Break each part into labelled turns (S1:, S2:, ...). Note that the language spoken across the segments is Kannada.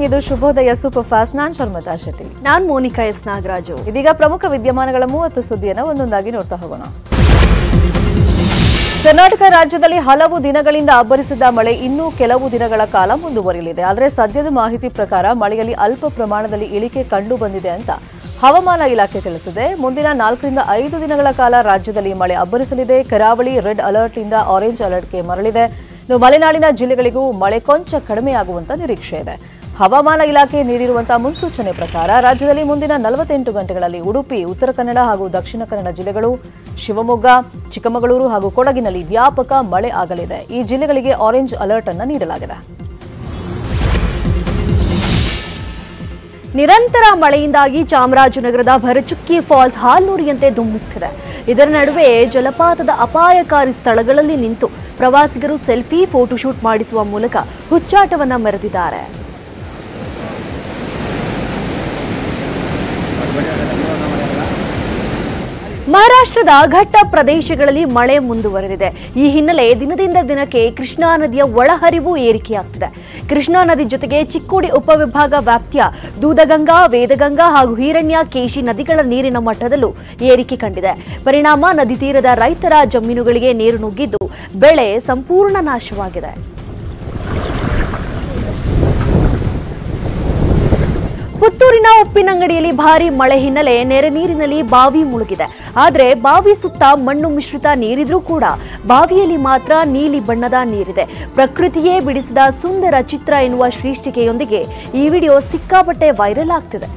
S1: ಇದು ಶುಭೋದಯ ಸೂಪರ್ ಫಾಸ್ಟ್. ನಾನು ಶರ್ಮತಾ ಶೆಟ್ಟಿ.
S2: ನಾನು ಮೋನಿಕಾ ಎಸ್ ನಾಗರಾಜು.
S1: ಇದೀಗ ಪ್ರಮುಖ ವಿದ್ಯಮಾನಗಳ 30 ಸುದ್ದಿಯನ್ನು ಒಂದೊಂದಾಗಿ ನೋಡ್ತಾ ಹೋಗೋಣ. ಕರ್ನಾಟಕ ರಾಜ್ಯದಲ್ಲಿ ಹಲವು ದಿನಗಳಿಂದ ಅಬ್ಬರಿಸಿದ್ದ ಮಳೆ ಇನ್ನೂ ಕೆಲವು ದಿನಗಳ ಕಾಲ ಮುಂದುವರಿಯಲಿದೆ. ಆದರೆ ಸದ್ಯದ ಮಾಹಿತಿ ಪ್ರಕಾರ ಮಳೆಯಲ್ಲಿ ಅಲ್ಪ ಪ್ರಮಾಣದಲ್ಲಿ ಇಳಿಕೆ ಕಂಡು ಬಂದಿದೆ ಅಂತ ಹವಾಮಾನ ಇಲಾಖೆ ತಿಳಿಸಿದೆ. ಮುಂದಿನ 4 ರಿಂದ 5 ದಿನಗಳ ಕಾಲ ರಾಜ್ಯದಲ್ಲಿ ಮಳೆ ಅಬ್ಬರಿಸಲಿದೆ. ಕರಾವಳಿ ರೆಡ್ ಅಲರ್ಟ್ ಇಂದ ಆರೆಂಜ್ ಅಲರ್ಟ್ಗೆ ಮರಳಿದೆ. ಇನ್ನು ಮಲೆನಾಡಿನ ಜಿಲ್ಲೆಗಳಿಗೂ ಮಳೆ ಕೊಂಚ ಕಡಿಮೆಯಾಗುವಂತ ನಿರೀಕ್ಷೆ ಇದೆ. ಹವಾಮಾನ ಇಲಾಖೆ ನೀಡಿರುವಂತಹ ಮುನ್ಸೂಚನೆ ಪ್ರಕಾರ ರಾಜ್ಯದಲ್ಲಿ ಮುಂದಿನ 48 ಗಂಟೆಗಳಲ್ಲಿ ಉಡುಪಿ, ಉತ್ತರ ಕನ್ನಡ ಹಾಗೂ ದಕ್ಷಿಣ ಕನ್ನಡ ಜಿಲ್ಲೆಗಳು, ಶಿವಮೊಗ್ಗ, ಚಿಕ್ಕಮಗಳೂರು ಹಾಗೂ ಕೊಡಗಿನಲ್ಲಿ ವ್ಯಾಪಕ ಮಳೆ ಆಗಲಿದೆ. ಈ ಜಿಲ್ಲೆಗಳಿಗೆ ಆರೆಂಜ್ ಅಲರ್ಟ್ ಅನ್ನು ನೀಡಲಾಗಿದೆ.
S2: ನಿರಂತರ ಮಳೆಯಿಂದಾಗಿ ಚಾಮರಾಜನಗರದ ಭರಚುಕ್ಕಿ ಫಾಲ್ಸ್ ಹಾಲ್ನೂರಿಯಂತೆ ಧುಮ್ಮಿಕ್ಕಿದೆ. ಇದರ ನಡುವೆ ಜಲಪಾತದ ಅಪಾಯಕಾರಿ ಸ್ಥಳಗಳಲ್ಲಿ ನಿಂತು ಪ್ರವಾಸಿಗರು ಸೆಲ್ಫಿ, ಫೋಟೋಶೂಟ್ ಮಾಡಿಸುವ ಮೂಲಕ ಹುಚ್ಚಾಟವನ್ನ ಮೆರೆದಿದ್ದಾರೆ. ಮಹಾರಾಷ್ಟ್ರದ ಘಟ್ಟ ಪ್ರದೇಶಗಳಲ್ಲಿ ಮಳೆ ಮುಂದುವರೆದಿದೆ. ಈ ಹಿನ್ನೆಲೆ ದಿನದಿಂದ ದಿನಕ್ಕೆ ಕೃಷ್ಣಾ ನದಿಯ ಒಳಹರಿವು ಏರಿಕೆಯಾಗ್ತಿದೆ. ಕೃಷ್ಣಾ ನದಿ ಜೊತೆಗೆ ಚಿಕ್ಕೋಡಿ ಉಪವಿಭಾಗ ವ್ಯಾಪ್ತಿಯ ದೂದಗಂಗಾ, ವೇದಗಂಗಾ ಹಾಗೂ ಹಿರಣ್ಯಕೇಶಿ ನದಿಗಳ ನೀರಿನ ಮಟ್ಟದಲ್ಲೂ ಏರಿಕೆ ಕಂಡಿದೆ. ಪರಿಣಾಮ ನದಿ ತೀರದ ರೈತರ ಜಮೀನುಗಳಿಗೆ ನೀರು ನುಗ್ಗಿದ್ದು ಬೆಳೆ ಸಂಪೂರ್ಣ ನಾಶವಾಗಿದೆ. ಪುತ್ತೂರಿನ ಉಪ್ಪಿನಂಗಡಿಯಲ್ಲಿ ಭಾರೀ ಮಳೆ ಹಿನ್ನೆಲೆ ನೆರೆ ನೀರಿನಲ್ಲಿ ಬಾವಿ ಮುಳುಗಿದೆ. ಆದರೆ ಬಾವಿ ಸುತ್ತ ಮಣ್ಣು ಮಿಶ್ರಿತ ನೀರಿದ್ರೂ ಕೂಡ ಬಾವಿಯಲ್ಲಿ ಮಾತ್ರ ನೀಲಿ ಬಣ್ಣದ ನೀರಿದೆ. ಪ್ರಕೃತಿಯೇ ಬಿಡಿಸಿದ ಸುಂದರ ಚಿತ್ರ ಎನ್ನುವ ಶೀರ್ಷಿಕೆಯೊಂದಿಗೆ ಈ ವಿಡಿಯೋ ಸಿಕ್ಕಾಪಟ್ಟೆ ವೈರಲ್ ಆಗ್ತಿದೆ.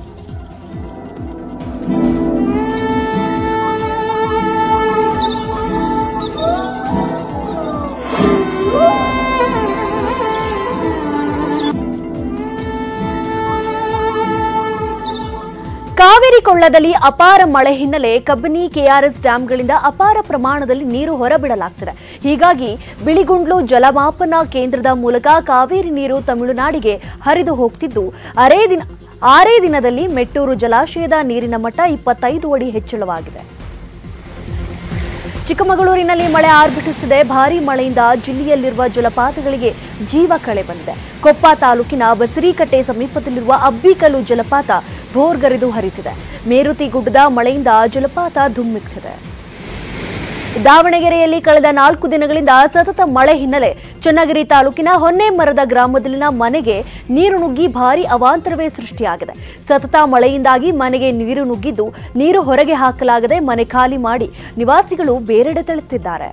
S2: ಕಾವೇರಿ ಕೊಳ್ಳದಲ್ಲಿ ಅಪಾರ ಮಳೆ ಹಿನ್ನೆಲೆ ಕಬಿನಿ, ಕೆಆರ್ಎಸ್ ಡ್ಯಾಂಗಳಿಂದ ಅಪಾರ ಪ್ರಮಾಣದಲ್ಲಿ ನೀರು ಹೊರಬಿಡಲಾಗ್ತಿದೆ. ಹೀಗಾಗಿ ಬಿಳಿಗುಂಡ್ಲು ಜಲಮಾಪನ ಕೇಂದ್ರದ ಮೂಲಕ ಕಾವೇರಿ ನೀರು ತಮಿಳುನಾಡಿಗೆ ಹರಿದು ಹೋಗ್ತಿದ್ದು ಆರೇ ದಿನದಲ್ಲಿ ಮೆಟ್ಟೂರು ಜಲಾಶಯದ ನೀರಿನ ಮಟ್ಟ 25 ಅಡಿ ಹೆಚ್ಚಳವಾಗಿದೆ. ಚಿಕ್ಕಮಗಳೂರಿನಲ್ಲಿ ಮಳೆ ಆರ್ಭಟಿಸುತ್ತಿದೆ. ಭಾರೀ ಮಳೆಯಿಂದ ಜಿಲ್ಲೆಯಲ್ಲಿರುವ ಜಲಪಾತಗಳಿಗೆ ಜೀವ ಕಳೆ ಬಂದಿದೆ. ಕೊಪ್ಪ ತಾಲೂಕಿನ ಬಸರೀಕಟ್ಟೆ ಸಮೀಪದಲ್ಲಿರುವ ಅಬ್ಬಿಕಲ್ಲು ಜಲಪಾತ ಭೋರ್ಗರೆದು ಹರಿತಿದೆ. ಮೇರುತಿ ಗುಡ್ಡದ ಮಳೆಯಿಂದ ಜಲಪಾತ ಧುಮ್ಮಿಕ್ಕಿದೆ. ದಾವಣಗೆರೆಯಲ್ಲಿ ಕಳೆದ 4 ದಿನಗಳಿಂದ ಸತತ ಮಳೆ ಹಿನ್ನೆಲೆ ಚನ್ನಗಿರಿ ತಾಲೂಕಿನ ಹೊನ್ನೆಮರದ ಗ್ರಾಮದಲ್ಲಿನ ಮನೆಗೆ ನೀರು ನುಗ್ಗಿ ಭಾರೀ ಅವಾಂತರವೇ ಸೃಷ್ಟಿಯಾಗಿದೆ. ಸತತ ಮಳೆಯಿಂದಾಗಿ ಮನೆಗೆ ನೀರು ನುಗ್ಗಿದ್ದು ನೀರು ಹೊರಗೆ ಹಾಕಲಾಗದೆ ಮನೆ ಖಾಲಿ ಮಾಡಿ ನಿವಾಸಿಗಳು ಬೇರೆಡೆ ತೆರಳುತ್ತಿದ್ದಾರೆ.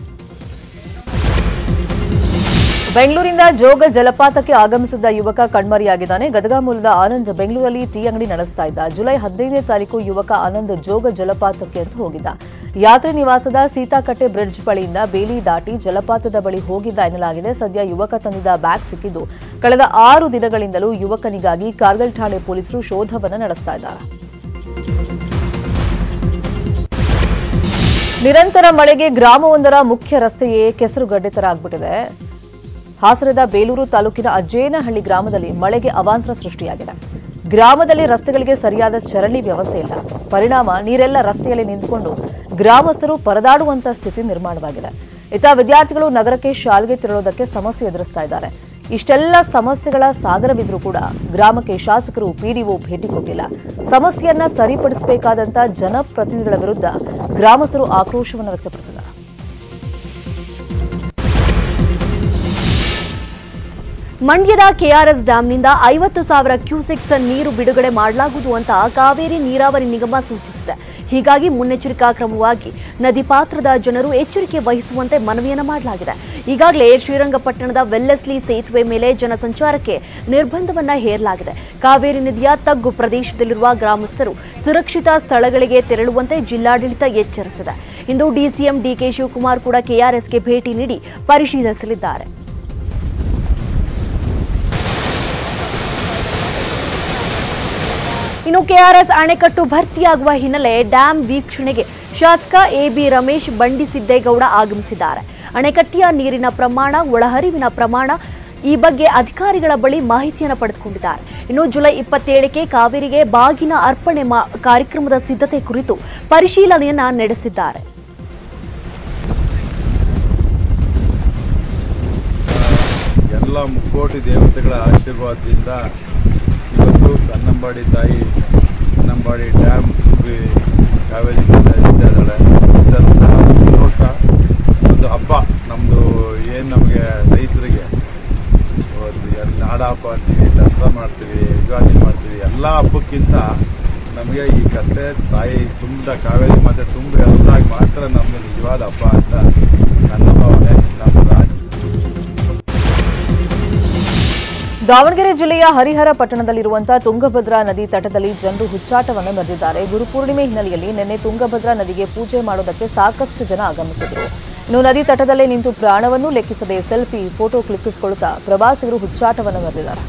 S1: ಬೆಂಗಳೂರಿನಿಂದ ಜೋಗ ಜಲಪಾತಕ್ಕೆ ಆಗಮಿಸಿದ್ದ ಯುವಕ ಕಣ್ಮರೆಯಾಗಿದ್ದಾನೆ. ಗದಗ ಮೂಲದ ಆನಂದ್ ಬೆಂಗಳೂರಲ್ಲಿ ಟೀ ಅಂಗಡಿ ನಡೆಸ್ತಾ ಇದ್ದ. ಜುಲೈ 15ನೇ ತಾರೀಕು ಯುವಕ ಆನಂದ್ ಜೋಗ ಜಲಪಾತಕ್ಕೆ ಅಂತ ಹೋಗಿದ್ದ. ಯಾತ್ರೆ ನಿವಾಸದ ಸೀತಾಕಟ್ಟೆ ಬ್ರಿಡ್ಜ್ ಬಳಿಯಿಂದ ಬೇಲಿ ದಾಟಿ ಜಲಪಾತದ ಬಳಿ ಹೋಗಿದ್ದ ಎನ್ನಲಾಗಿದೆ. ಸದ್ಯ ಯುವಕ ತಂದಿದ್ದ ಬ್ಯಾಗ್ ಸಿಕ್ಕಿದ್ದು ಕಳೆದ 6 ದಿನಗಳಿಂದಲೂ ಯುವಕನಿಗಾಗಿ ಕಾರ್ಗಲ್ ಠಾಣೆ ಪೊಲೀಸರು ಶೋಧವನ್ನು ನಡೆಸ್ತಾ ಇದ್ದಾರೆ. ನಿರಂತರ ಮಳೆಗೆ ಗ್ರಾಮವೊಂದರ ಮುಖ್ಯ ರಸ್ತೆಯೇ ಕೆಸರುಗಡ್ಡೆ ತರ ಆಗ್ಬಿಟ್ಟಿದೆ. ಹಾಸನದ ಬೇಲೂರು ತಾಲೂಕಿನ ಅಜ್ಜೇನಹಳ್ಳಿ ಗ್ರಾಮದಲ್ಲಿ ಮಳೆಗೆ ಅವಾಂತರ ಸೃಷ್ಟಿಯಾಗಿದೆ. ಗ್ರಾಮದಲ್ಲಿ ರಸ್ತೆಗಳಿಗೆ ಸರಿಯಾದ ಚರಂಡಿ ವ್ಯವಸ್ಥೆ ಇಲ್ಲ. ಪರಿಣಾಮ ನೀರೆಲ್ಲ ರಸ್ತೆಯಲ್ಲಿ ನಿಂತುಕೊಂಡು ಗ್ರಾಮಸ್ಥರು ಪರದಾಡುವಂತ ಸ್ಥಿತಿ ನಿರ್ಮಾಣವಾಗಿದೆ. ಇತ್ತ ವಿದ್ಯಾರ್ಥಿಗಳು ನಗರಕ್ಕೆ ಶಾಲೆಗೆ ತೆರಳೋದಕ್ಕೆ ಸಮಸ್ಯೆ ಎದುರಿಸ್ತಾ ಇದ್ದಾರೆ. ಇಷ್ಟೆಲ್ಲ ಸಮಸ್ಯೆಗಳ ಸಾಗರವಿದ್ರೂ ಕೂಡ ಗ್ರಾಮಕ್ಕೆ ಶಾಸಕರು, ಪಿಡಿಒ ಭೇಟಿ ಕೊಟ್ಟಿಲ್ಲ. ಸಮಸ್ಯೆಯನ್ನ ಸರಿಪಡಿಸಬೇಕಾದಂತ ಜನಪ್ರತಿನಿಧಿಗಳ ವಿರುದ್ಧ ಗ್ರಾಮಸ್ಥರು ಆಕ್ರೋಶವನ್ನು ವ್ಯಕ್ತಪಡಿಸಿದ್ದಾರೆ.
S2: ಮಂಡ್ಯದ ಕೆಆರ್ಎಸ್ ಡ್ಯಾಂನಿಂದ 50,000 ಕ್ಯೂಸೆಕ್ಸ್ ನೀರು ಬಿಡುಗಡೆ ಮಾಡಲಾಗುವುದು ಅಂತ ಕಾವೇರಿ ನೀರಾವರಿ ನಿಗಮ ಸೂಚಿಸಿದೆ. ಹೀಗಾಗಿ ಮುನ್ನೆಚ್ಚರಿಕಾ ಕ್ರಮವಾಗಿ ನದಿ ಪಾತ್ರದ ಜನರು ಎಚ್ಚರಿಕೆ ವಹಿಸುವಂತೆ ಮನವಿಯನ್ನು ಮಾಡಲಾಗಿದೆ. ಈಗಾಗಲೇ ಶ್ರೀರಂಗಪಟ್ಟಣದ ವೆಲ್ಲೆಸ್ಲಿ ಸೇತುವೆ ಮೇಲೆ ಜನಸಂಚಾರಕ್ಕೆ ನಿರ್ಬಂಧವನ್ನ ಹೇರಲಾಗಿದೆ. ಕಾವೇರಿ ನದಿಯ ತಗ್ಗು ಪ್ರದೇಶದಲ್ಲಿರುವ ಗ್ರಾಮಸ್ಥರು ಸುರಕ್ಷಿತ ಸ್ಥಳಗಳಿಗೆ ತೆರಳುವಂತೆ ಜಿಲ್ಲಾಡಳಿತ ಎಚ್ಚರಿಸಿದೆ. ಇಂದು ಡಿಸಿಎಂ ಡಿಕೆ ಶಿವಕುಮಾರ್ ಕೂಡ ಕೆಆರ್ಎಸ್ಗೆ ಭೇಟಿ ನೀಡಿ ಪರಿಶೀಲಿಸಲಿದ್ದಾರೆ. ಇನ್ನು ಕೆಆರ್ಎಸ್ ಅಣೆಕಟ್ಟು ಭರ್ತಿಯಾಗುವ ಹಿನ್ನೆಲೆ ಡ್ಯಾಂ ವೀಕ್ಷಣೆಗೆ ಶಾಸಕ ಎಬಿ ರಮೇಶ್, ಬಂಡಿ ಸಿದ್ದೇಗೌಡ ಆಗಮಿಸಿದ್ದಾರೆ. ಅಣೆಕಟ್ಟಿಯ ನೀರಿನ ಪ್ರಮಾಣ, ಒಳಹರಿವಿನ ಪ್ರಮಾಣ ಈ ಬಗ್ಗೆ ಅಧಿಕಾರಿಗಳ ಬಳಿ ಮಾಹಿತಿಯನ್ನು ಪಡೆದುಕೊಂಡಿದ್ದಾರೆ. ಇನ್ನು ಜುಲೈ 27ಕ್ಕೆ ಕಾವೇರಿಗೆ ಬಾಗಿನ ಅರ್ಪಣೆ ಕಾರ್ಯಕ್ರಮದ ಸಿದ್ಧತೆ ಕುರಿತು ಪರಿಶೀಲನೆಯನ್ನ ನಡೆಸಿದ್ದಾರೆ.
S3: ಎಲ್ಲ ಮುಕ್ಕೋಟಿ ದೇವತೆಗಳ ಆಶೀರ್ವಾದದಿಂದ ಇವತ್ತು ಕನ್ನಂಬಾಡಿ ತಾಯಿ ಕನ್ನಂಬಾಡಿ ಡ್ಯಾಮ್ ಕಾವೇರಿ ಇದ್ದಾಳೆ. ನೋಟ ಒಂದು ಹಬ್ಬ ನಮ್ಮದು ಏನು ನಮಗೆ ರೈತರಿಗೆ ನಾಡ ಹಬ್ಬ ಅಂತೀವಿ, ದಸರಾ ಮಾಡ್ತೀವಿ, ಯುಗಾದಿ ಮಾಡ್ತೀವಿ. ಎಲ್ಲ ಹಬ್ಬಕ್ಕಿಂತ ನಮಗೆ ಈ ಕತೆ ತಾಯಿ ತುಂಬ ಕಾವೇರಿ ಮತ್ತೆ ತುಂಬ ಎಲ್ಲಾಗಿ ಮಾತ್ರ ನಮಗೆ ನಿಜವಾದ ಹಬ್ಬ ಅಂತ ನನ್ನ ಭಾವನೆ. ನಮ್ಮ
S1: ದಾವಣಗೆರೆ ಜಿಲ್ಲೆಯ ಹರಿಹರ ಪಟ್ಟಣದಲ್ಲಿರುವಂತಹ ತುಂಗಭದ್ರಾ ನದಿ ತಟದಲ್ಲಿ ಜನರು ಹುಚ್ಚಾಟವನ್ನು ಮೆರೆದಿದ್ದಾರೆ. ಗುರುಪೂರ್ಣಿಮೆ ಹಿನ್ನೆಲೆಯಲ್ಲಿ ನಿನ್ನೆ ತುಂಗಭದ್ರಾ ನದಿಗೆ ಪೂಜೆ ಮಾಡೋದಕ್ಕೆ ಸಾಕಷ್ಟು ಜನ ಆಗಮಿಸಿದರು. ಇನ್ನು ನದಿ ತಟದಲ್ಲೇ ನಿಂತು ಪ್ರಾಣವನ್ನು ಲೆಕ್ಕಿಸದೆ ಸೆಲ್ಫಿ, ಫೋಟೋ ಕ್ಲಿಕ್ಕಿಸಿಕೊಳ್ಳುತ್ತಾ ಪ್ರವಾಸಿಗರು ಹುಚ್ಚಾಟವನ್ನು ಮೆರೆದಿದ್ದಾರೆ.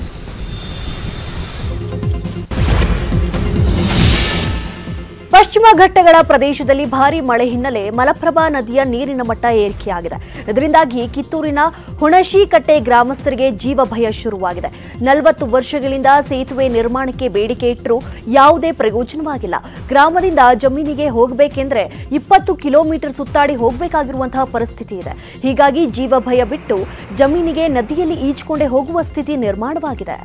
S2: ಪಶ್ಚಿಮ ಘಟ್ಟಗಳ ಪ್ರದೇಶದಲ್ಲಿ ಭಾರೀ ಮಳೆ ಹಿನ್ನೆಲೆ ಮಲಪ್ರಭಾ ನದಿಯ ನೀರಿನ ಮಟ್ಟ ಏರಿಕೆಯಾಗಿದೆ. ಇದರಿಂದಾಗಿ ಕಿತ್ತೂರಿನ ಹುಣಶಿಕಟ್ಟೆ ಗ್ರಾಮಸ್ಥರಿಗೆ ಜೀವ ಭಯ ಶುರುವಾಗಿದೆ. 40 ವರ್ಷಗಳಿಂದ ಸೇತುವೆ ನಿರ್ಮಾಣಕ್ಕೆ ಬೇಡಿಕೆ ಇಟ್ಟರೂ ಯಾವುದೇ ಪ್ರಯೋಜನವಾಗಿಲ್ಲ. ಗ್ರಾಮದಿಂದ ಜಮೀನಿಗೆ ಹೋಗಬೇಕೆಂದ್ರೆ 20 ಕಿಲೋಮೀಟರ್ ಸುತ್ತಾಡಿ ಹೋಗಬೇಕಾಗಿರುವಂತಹ ಪರಿಸ್ಥಿತಿ ಇದೆ. ಹೀಗಾಗಿ ಜೀವ ಭಯ ಬಿಟ್ಟು ಜಮೀನಿಗೆ ನದಿಯಲ್ಲಿ ಈಜಿಕೊಂಡೇ ಹೋಗುವ ಸ್ಥಿತಿ ನಿರ್ಮಾಣವಾಗಿದೆ.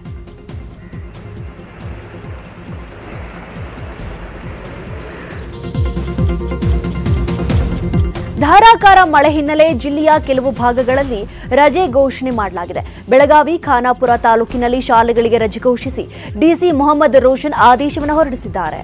S2: ಧಾರಾಕಾರ ಮಳೆ ಹಿನ್ನೆಲೆ ಜಿಲ್ಲೆಯ ಕೆಲವು ಭಾಗಗಳಲ್ಲಿ ರಜೆ ಘೋಷಣೆ ಮಾಡಲಾಗಿದೆ. ಬೆಳಗಾವಿ, ಖಾನಾಪುರ ತಾಲೂಕಿನಲ್ಲಿ ಶಾಲೆಗಳಿಗೆ ರಜೆ ಘೋಷಿಸಿ ಡಿಸಿ ಮೊಹಮ್ಮದ್ ರೋಷನ್ ಆದೇಶವನ್ನು ಹೊರಡಿಸಿದ್ದಾರೆ.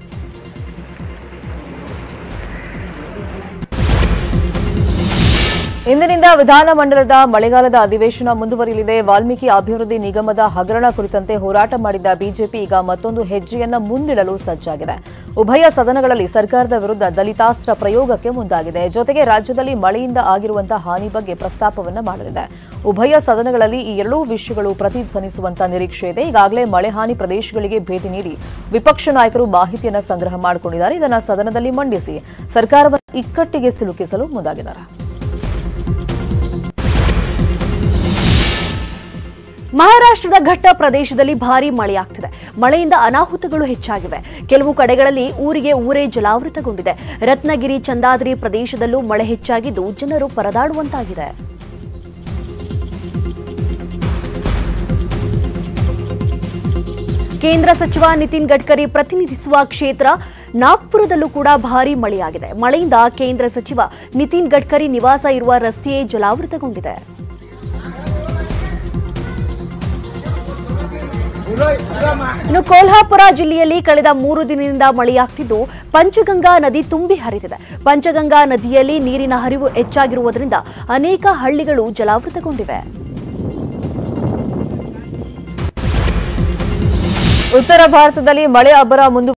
S1: ಇಂದಿನಿಂದ ವಿಧಾನಮಂಡಲದ ಮಳೆಗಾಲದ ಅಧಿವೇಶನ ಮುಂದುವರಿಯಲಿದೆ. ವಾಲ್ಮೀಕಿ ಅಭಿವೃದ್ಧಿ ನಿಗಮದ ಹಗರಣ ಕುರಿತಂತೆ ಹೋರಾಟ ಮಾಡಿದ್ದ ಬಿಜೆಪಿ ಈಗ ಮತ್ತೊಂದು ಹೆಜ್ಜೆಯನ್ನ ಮುಂದಿಡಲು ಸಜ್ಜಾಗಿದೆ. ಉಭಯ ಸದನಗಳಲ್ಲಿ ಸರ್ಕಾರದ ವಿರುದ್ಧ ದಲಿತಾಸ್ತ್ರ ಪ್ರಯೋಗಕ್ಕೆ ಮುಂದಾಗಿದೆ. ಜೊತೆಗೆ ರಾಜ್ಯದಲ್ಲಿ ಮಳೆಯಿಂದ ಆಗಿರುವಂತಹ ಹಾನಿ ಬಗ್ಗೆ ಪ್ರಸ್ತಾಪವನ್ನ ಮಾಡಲಿದೆ. ಉಭಯ ಸದನಗಳಲ್ಲಿ ಈ ಎರಡೂ ವಿಷಯಗಳು ಪ್ರತಿಧ್ವನಿಸುವಂತಹ ನಿರೀಕ್ಷೆ ಇದೆ. ಈಗಾಗಲೇ ಮಳೆ ಹಾನಿ ಪ್ರದೇಶಗಳಿಗೆ ಭೇಟಿ ನೀಡಿ ವಿಪಕ್ಷ ನಾಯಕರು ಮಾಹಿತಿಯನ್ನ ಸಂಗ್ರಹ ಮಾಡಿಕೊಂಡಿದ್ದಾರೆ. ಇದನ್ನು ಸದನದಲ್ಲಿ ಮಂಡಿಸಿ ಸರ್ಕಾರವನ್ನು ಇಕ್ಕಟ್ಟಿಗೆ ಸಿಲುಕಿಸಲು ಮುಂದಾಗಿದ್ದಾರೆ.
S2: ಮಹಾರಾಷ್ಟ್ರದ ಘಟ್ಟ ಪ್ರದೇಶದಲ್ಲಿ ಭಾರೀ ಮಳೆಯಾಗ್ತಿದೆ. ಮಳೆಯಿಂದ ಅನಾಹುತಗಳು ಹೆಚ್ಚಾಗಿವೆ. ಕೆಲವು ಕಡೆಗಳಲ್ಲಿ ಊರಿಗೆ ಊರೇ ಜಲಾವೃತಗೊಂಡಿದೆ. ರತ್ನಗಿರಿ, ಚಂದಾದ್ರಿ ಪ್ರದೇಶದಲ್ಲೂ ಮಳೆ ಹೆಚ್ಚಾಗಿದ್ದು ಜನರು ಪರದಾಡುವಂತಾಗಿದೆ. ಕೇಂದ್ರ ಸಚಿವ ನಿತಿನ್ ಗಡ್ಕರಿ ಪ್ರತಿನಿಧಿಸುವ ಕ್ಷೇತ್ರ ನಾಗ್ಪುರದಲ್ಲೂ ಕೂಡ ಭಾರೀ ಮಳೆಯಾಗಿದೆ. ಮಳೆಯಿಂದ ಕೇಂದ್ರ ಸಚಿವ ನಿತಿನ್ ಗಡ್ಕರಿ ನಿವಾಸ ಇರುವ ರಸ್ತೆಯೇ ಜಲಾವೃತಗೊಂಡಿದೆ. ಇನ್ನು ಕೊಲ್ಹಾಪುರ ಜಿಲ್ಲೆಯಲ್ಲಿ ಕಳೆದ 3 ದಿನದಿಂದ ಮಳೆಯಾಗ್ತಿದ್ದು ಪಂಚಗಂಗಾ ನದಿ ತುಂಬಿ ಹರಿದಿದೆ. ಪಂಚಗಂಗಾ ನದಿಯಲ್ಲಿ ನೀರಿನ ಹರಿವು ಹೆಚ್ಚಾಗಿರುವುದರಿಂದ ಅನೇಕ ಹಳ್ಳಿಗಳು ಜಲಾವೃತಗೊಂಡಿವೆ.
S1: ಉತ್ತರ ಭಾರತದಲ್ಲಿ ಮಳೆ ಅಬ್ಬರ